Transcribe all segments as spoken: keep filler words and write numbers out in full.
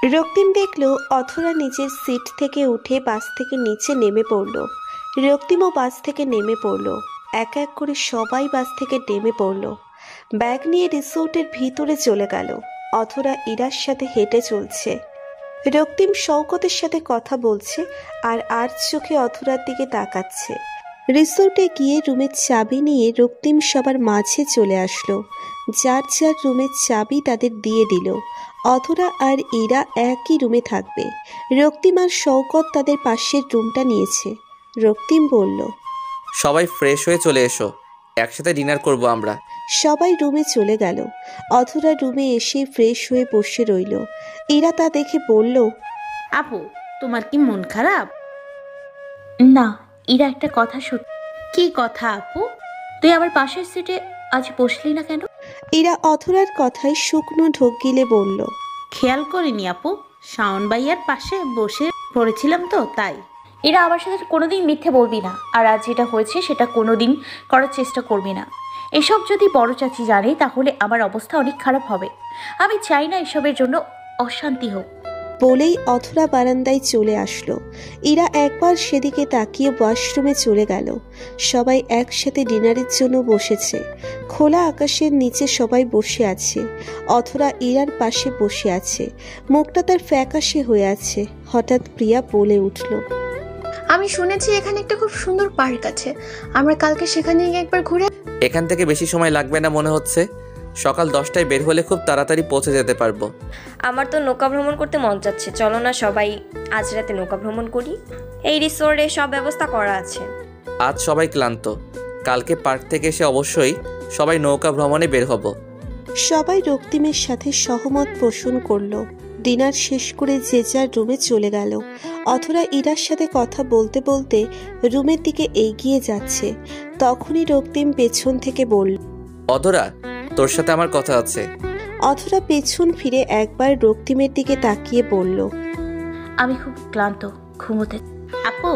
রক্তিম দেখল অথরা নিজের সিট থেকে উঠে বাস থেকে নিচে নেমে পড়ল। রক্তিমও বাস থেকে নেমে পড়ল। এক এক করে সবাই বাস থেকে নেমে পড়ল। ব্যাগ নিয়ে রিসোর্টের ভিতরে চলে গেল। অথরা ইরার সাথে হেঁটে চলছে। রক্তিম শওকতের সাথে কথা বলছে আর আর চোখে অথরার দিকে তাকাচ্ছে। রিসোর্টে গিয়ে রুমের চাবি নিয়ে রক্তিম সবার মাঝে চলে আসলো। যার যার রুমের চাবি তাদের দিয়ে দিল। অথরা আর ইরা একই রুমে থাকবে। রক্তিম আর শওকত তাদের পাশের রুমটা নিয়েছে। রক্তিম বলল, সবাই ফ্রেশ হয়ে চলে এসো, একসাথে ডিনার করব আমরা। সবাই রুমে চলে গেল। অথরা রুমে এসে ফ্রেশ হয়ে বসে রইল। ইরা তা দেখে বলল, আপু তোমার কি মন খারাপ? না, ইরা একটা কথা সত্যি। কি কথা আপু? তুই আমার পাশের সিটে আজ বসলি না কেন? ইরা অথরার কথায় শুকনো ঢোক গিলে বলল, খেয়াল করিনি আপু, শাওন ভাইয়ার পাশে বসে পড়েছিলাম তো তাই। এরা আমার সাথে কোনোদিন মিথ্যে বলবি না, আর আজ যেটা হয়েছে সেটা কোনোদিন করার চেষ্টা করবি না। এসব যদি বড় চাচি জানে তাহলে আমার অবস্থা অনেক খারাপ হবে। আমি চাই না এসবের জন্য অশান্তি হোক। বলেই অথরা বারান্দায় চলে আসলো। ইরা একবার সেদিকে তাকিয়ে ওয়াশরুমে চলে গেল। সবাই একসাথে ডিনারের জন্য বসেছে। খোলা আকাশের নিচে সবাই বসে আছে। অথরা ইরার পাশে বসে আছে। মুখটা তার ফ্যাকাশে হয়ে আছে। হঠাৎ প্রিয়া বলে উঠল, আমি শুনেছি এখানে একটা খুব সুন্দর পার্ক আছে, আমরা কালকে সেখানে গিয়ে একবার ঘুরে। এখান থেকে বেশি সময় লাগবে না মনে হচ্ছে। সকাল দশটায় বের হলে খুব তাড়াতাড়ি পৌঁছে যেতে পারবো। আমার তো নৌকা ভ্রমণ করতে মন যাচ্ছে, চলো না সবাই আজ রাতে নৌকা ভ্রমণ করি। এই রিসোর্টে সব ব্যবস্থা করা আছে। আজ সবাই ক্লান্ত, কালকে পার্ক থেকে এসে অবশ্যই সবাই নৌকা ভ্রমণে বের হব। সবাই রক্তিমের সাথে সহমত পোষণ করলো। ডিনার শেষ করে যে যার রুমে চলে গেল। অথরা ইরার সাথে কথা বলতে বলতে রুমের দিকে এগিয়ে যাচ্ছে। তখনই রক্তিম পেছন থেকে বলল, অধরা, তোর সাথে আমার কথা আছে। অথরা পেছন ফিরে একবার রক্তিমের দিকে তাকিয়ে বলল, আমি খুব ক্লান্ত, ঘুমোতে। আপু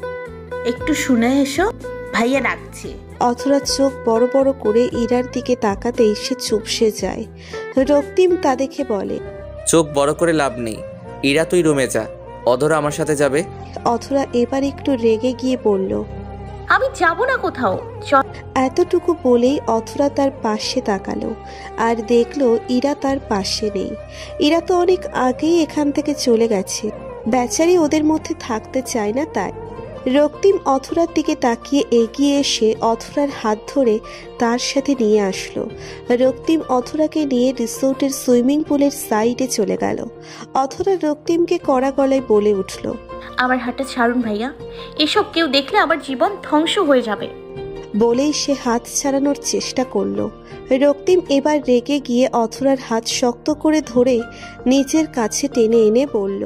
একটু শুনে এসো, ভাইয়া ডাকছে। অথরা চোখ বড় বড় করে ইরার দিকে তাকাতেই সে চুপসে যায়। রক্তিম তা দেখে বলে, চোখ বড় করে লাভ নেই, ইরা তুই রুমে যা, অধরা আমার সাথে যাবে। অথরা এবার একটু রেগে গিয়ে বলল, আমি যাব না কোথাও। এতটুকু বলেই অথরা তার পাশে তাকালো আর দেখলো ইরা তার পাশে নেই। ইরা তো অনেক আগেই এখান থেকে চলে গেছে। বেচারি ওদের মধ্যে থাকতে চায় না তাই। রক্তিম অথরার দিকে তাকিয়ে এগিয়ে এসে অথরার হাত ধরে তার সাথে নিয়ে আসলো। রক্তিম অথরাকে নিয়ে রিসোর্টের সুইমিং পুলের সাইডে চলে গেল। অথরা রক্তিমকে কড়া গলায় বলে উঠল, আমার হাতটা ছাড়ুন ভাইয়া, এসব কেউ দেখলে আমার জীবন ধ্বংস হয়ে যাবে। বলেই সে হাত ছাড়ানোর চেষ্টা করলো। রক্তিম এবার রেগে গিয়ে অথরার হাত শক্ত করে ধরে নিজের কাছে টেনে এনে বলল,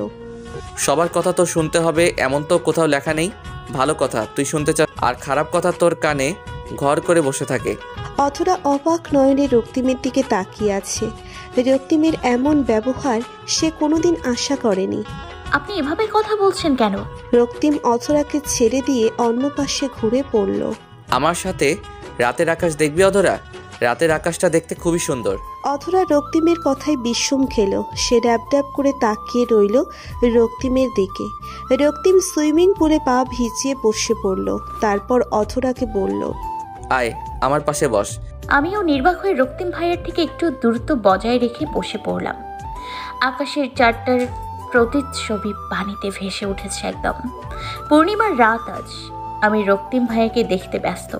সবার কথা তো শুনতে হবে এমন তো কোথাও লেখা নেই। ভালো কথা তুই শুনতে চাস আর খারাপ কথা তোর কানে ঘর করে বসে থাকে। অথরা অবাক নয়নে রক্তিমের দিকে তাকিয়ে আছে। রক্তিমের এমন ব্যবহার সে কোনোদিন আশা করেনি। আপনি এভাবে কথা বলছেন কেন? রক্তিম অথরাকে ছেড়ে দিয়ে অন্য পাশে ঘুরে পড়ল। আমার সাথে রাতের আকাশ দেখবি অধরা? রাতের আকাশটা দেখতে খুবই সুন্দর। অথরা রক্তিমের কথায় বিষম খেল। সে ড্যাব ড্যাব করে তাকিয়ে রইল রক্তিমের দিকে। রক্তিম সুইমিং পুলে পা ভিজিয়ে বসে পড়ল। তারপর অথরাকে বলল, আয় আমার পাশে বস। আমিও নির্বাক হয়ে রক্তিম ভাইয়ের থেকে একটু দূরত্ব বজায় রেখে বসে পড়লাম। আকাশের চারটার প্রতিচ্ছবি পানিতে ভেসে উঠেছে একদম। পূর্ণিমার রাত আজ। আমি রক্তিম ভাইয়াকে দেখতে ব্যস্ত।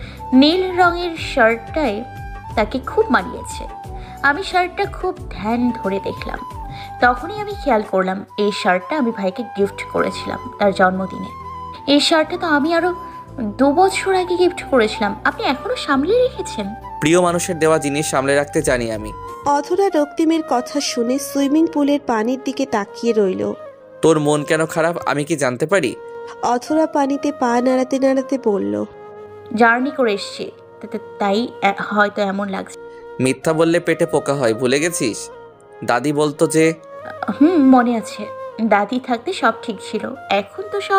নীল রঙের শার্টটায় তাকে খুব মানিয়েছে। আমি শার্টটা খুব ধ্যান ধরে দেখলাম। তখনই আমি খেয়াল করলাম এই শার্টটা আমি ভাইকে গিফট করেছিলাম তার জন্মদিনে। এই শার্টটা তো আমি আরো দু বছর আগে গিফট করেছিলাম। আপনি এখনো সামলে রেখেছেন? প্রিয় মানুষের দেওয়া জিনিস সামলে রাখতে জানি আমি। অধরা রক্তিমের কথা শুনে সুইমিং পুলের পানির দিকে তাকিয়ে রইল। তোর মন কেন খারাপ আমি কি জানতে পারি? অধরা পানিতে পা নাড়াতে নাড়াতে বলল, জার্নি করে এসছি তাই হয়তো এমন লাগছে। মিথ্যা বললে পেটে পোকা হয়, ভুলে গেছিস? দাদি বলতো যে। হুম, মনে আছে। দাদি থাকতে সব ঠিক ছিল, এখন তো সব।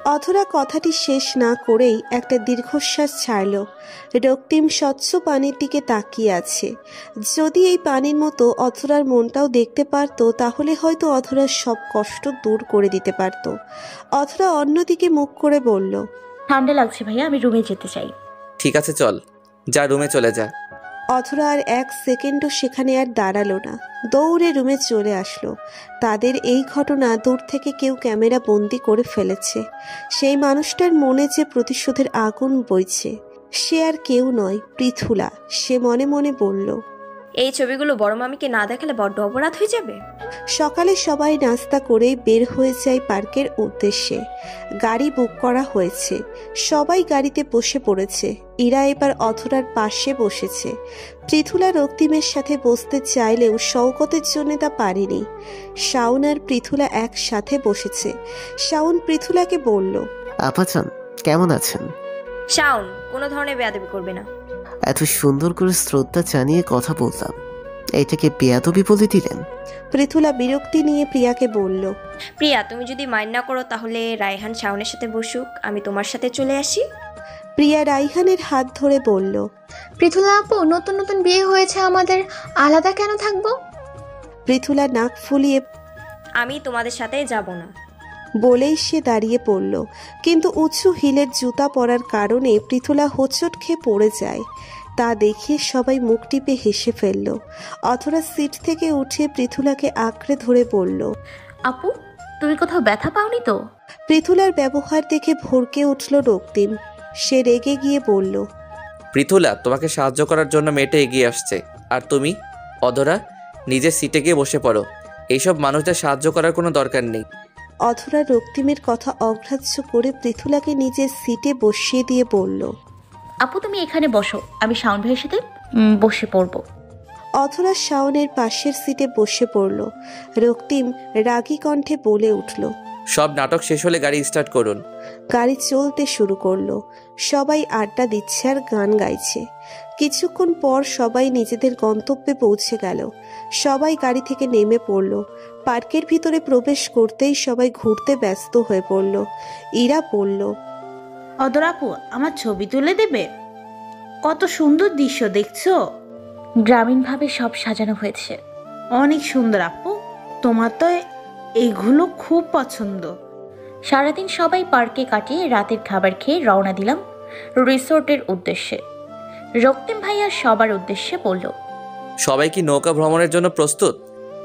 অধরা কথাটি শেষ না করেই একটা দীর্ঘশ্বাস ছাড়ল। রক্তিম স্বচ্ছ পানির দিকে তাকিয়ে আছে। যদি এই পানির মতো অধরার মনটাও দেখতে পারত তাহলে হয়তো অধরার সব কষ্ট দূর করে দিতে পারত। অধরা অন্যদিকে মুখ করে বলল, ঠান্ডা লাগছে ভাইয়া, আমি রুমে যেতে চাই। ঠিক আছে চল, যা রুমে চলে যা। অধরা আর এক সেকেন্ডও সেখানে আর দাঁড়ালো না, দৌড়ে রুমে চলে আসলো। তাদের এই ঘটনা দূর থেকে কেউ ক্যামেরা বন্দি করে ফেলেছে। সেই মানুষটার মনে যে প্রতিশোধের আগুন বইছে, সে আর কেউ নয়, পৃথুলা। সে মনে মনে বলল, এই ছবিগুলো বড় মামিকে না দেখালে বড্ড অপরাধ হয়ে যাবে। সকালে সবাই নাস্তা করে বের হয়ে যায় পার্কের উদ্দেশ্যে। গাড়ি বুক করা হয়েছে, সবাই গাড়িতে বসে পড়েছে। ইরা এবার অধরার পাশে বসেছে। পৃথুলা রক্তিমের সাথে বসতে চাইলেও শওকতের জন্য তা পারেনি। শাওন আর পৃথুলা একসাথে বসেছে। শাওন পৃথুলাকে বলল, আপাচান কেমন আছেন? শাওন, কোনো ধরনের বেয়াদবি করবে না। এত সুন্দর করে শ্রদ্ধা জানিয়ে কথা বললাম, এইটাকে বেয়াদবি বলে দিলেন? পৃথুলা বিরক্তি নিয়ে প্রিয়াকে বলল, প্রিয়া, তুমি যদি মাইন্ড না করো তাহলে রায়হান শাওনের সাথে বসুক, আমি তোমার সাথে চলে আসি। প্রিয়া রাইহানের হাত ধরে বলল, পৃথুলা আপু, নতুন নতুন বিয়ে হয়েছে আমাদের, আলাদা কেন থাকবো? পৃথুলা নাক ফুলিয়ে, আমি তোমাদের সাথে যাব না বলেই সে দাঁড়িয়ে পড়ল। কিন্তু উঁচু হিলের জুতা পরার কারণে পৃথুলা হোঁচট খেয়ে পড়ে যায়। তা দেখে সবাই মুখ টিপে হেসে ফেলল। অথরা সিট থেকে উঠে পৃথুলাকে আঁকড়ে ধরে বলল, আপু, তুমি কোথাও ব্যথা পাওনি তো? পৃথুলার ব্যবহার দেখে ভরকে উঠল রক্তিম। সে রেগে গিয়ে বলল, পৃথুলা, তোমাকে সাহায্য করার জন্য মেয়েটা এগিয়ে আসছে, আর তুমি অধরা নিজের সিটে গিয়ে বসে পড়ো। এইসব মানুষদের সাহায্য করার কোনো দরকার নেই। অধরা রক্তিমের কথা অগ্রাহ্য করে পৃথুলাকে নিজের সিটে বসিয়ে দিয়ে বলল, আপু তুমি এখানে বসো, আমি শাওন ভাইয়ের সাথে উম, বসে পড়বো। অধরা শাওনের পাশের সিটে বসে পড়ল। রক্তিম রাগী কণ্ঠে বলে উঠল, সব নাটক শেষ হলে গাড়ি স্টার্ট করুন। গাড়ি চলতে শুরু করলো। সবাই আড্ডা দিচ্ছে আর গান গাইছে। কিছুক্ষণ পর সবাই নিজেদের গন্তব্যে পৌঁছে গেল। সবাই গাড়ি থেকে নেমে পড়ল। পার্কের ভিতরে প্রবেশ করতেই সবাই ঘুরতে ব্যস্ত হয়ে পড়ল। ইরা বলল, অধরা আপু, আমার ছবি তুলে দেবে? কত সুন্দর দৃশ্য দেখছো। গ্রামীণভাবে সব সাজানো হয়েছে। অনেক সুন্দর আপু, তোমার তো এইগুলো খুব পছন্দ। সারাদিন সবাই পার্কে কাটিয়ে রাতের খাবার খেয়ে রওনা দিলাম রিসোর্টের উদ্দেশ্যে। রক্তিম ভাইয়া সবার উদ্দেশ্যে বলল, সবাই কি নৌকা ভ্রমণের জন্য প্রস্তুত?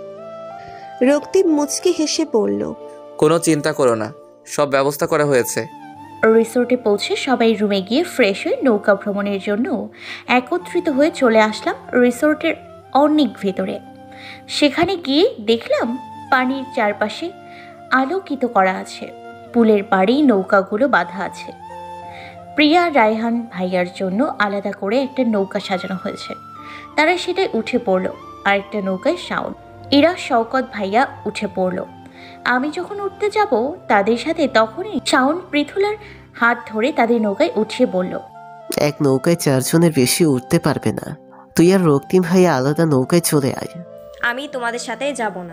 রক্তিম মুচকি হেসে বলল, কোনো চিন্তা করো না, সব ব্যবস্থা করা হয়েছে। রিসোর্টে পৌঁছে সবাই রুমে গিয়ে ফ্রেশ হয়ে নৌকা ভ্রমণের জন্য একত্রিত হয়ে চলে আসলাম রিসোর্টের অনেক ভেতরে। সেখানে গিয়ে দেখলাম পানির চারপাশে আলোকিত করা আছে। পুলের পাড়েই নৌকাগুলো বাঁধা আছে। প্রিয়া রায়হান ভাইয়ার জন্য আলাদা করে একটা নৌকা সাজানো হয়েছে। তারা সেটাই উঠে পড়লো। আরেকটা নৌকায় শাওন, এরা শওকত ভাইয়া উঠে পড়লো। আমি যখন উঠতে যাব তাদের সাথে, তখনই শাওন পৃথুলার হাত ধরে তাদের নৌকায় উঠিয়ে বলল, এক নৌকায় চারজনের বেশি উঠতে পারবে না, তুই আর রক্তিম ভাইয়া আলাদা নৌকায় চলে আয়। আমি তোমাদের সাথে যাব না।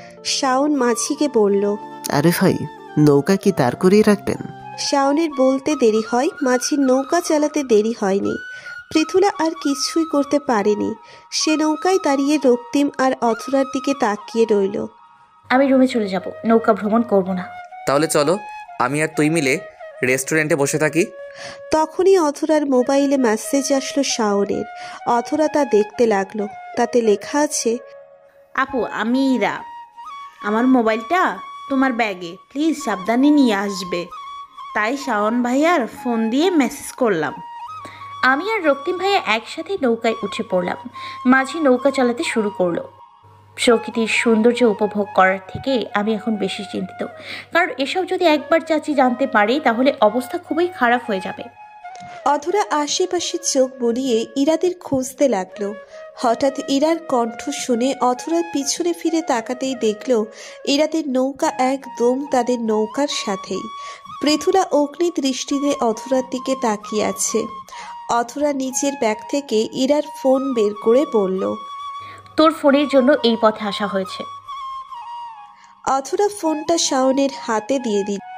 শাওন মাঝিকে বলল, আরে ভাই, নৌকা কি দাঁড় করিয়ে রাখবেন? শাওনের বলতে দেরি হয়, মাঝির নৌকা চালাতে দেরি হয়নি। পৃথুলা আর কিছুই করতে পারেনি। সে নৌকায় দাঁড়িয়ে রক্তিম আর অথরার দিকে তাকিয়ে রইল। আমি রুমে চলে যাব, নৌকা ভ্রমণ করব না। তাহলে চলো, আমি আর তুই মিলে রেস্টুরেন্টে বসে থাকি। তখনই অথরার মোবাইলে মেসেজ আসলো শাওনের। অথরা তা দেখতে লাগলো। তাতে লেখা আছে, আপু, আমি ইরা, আমার মোবাইলটা তোমার ব্যাগে, প্লিজ সাবধানে নিয়ে আসবে। তাই শাওন ভাইয়ার ফোন দিয়ে মেসেজ করলাম। আমি আর রক্তিম ভাইয়া একসাথে নৌকায় উঠে পড়লাম। মাঝি নৌকা চালাতে শুরু করলো। প্রকৃতির সৌন্দর্য উপভোগ করার থেকে আমি এখন বেশি চিন্তিত, কারণ এসব যদি একবার চাচি জানতে পারে তাহলে অবস্থা খুবই খারাপ হয়ে যাবে। অধরা আশেপাশে চোখ বুলিয়ে ইরাদের খুঁজতে লাগলো। হঠাৎ ইরার কণ্ঠ শুনে অধরা পিছনে ফিরে তাকাতেই দেখল ইরাদের নৌকা একদম তাদের নৌকার সাথেই। পৃথুলা অগ্নি দৃষ্টিতে অধরার দিকে তাকিয়ে আছে। অধরা নিজের ব্যাগ থেকে ইরার ফোন বের করে বলল, তোর ফোনের জন্য এই পথে আসা হয়েছে। অধরা ফোনটা শাওনের হাতে দিয়ে দিল।